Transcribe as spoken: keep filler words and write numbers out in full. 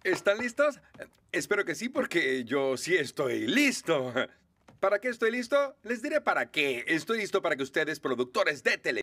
¿Están listos? Espero que sí, porque yo sí estoy listo. ¿Para qué estoy listo? Les diré para qué. Estoy listo para que ustedes, productores de televisión,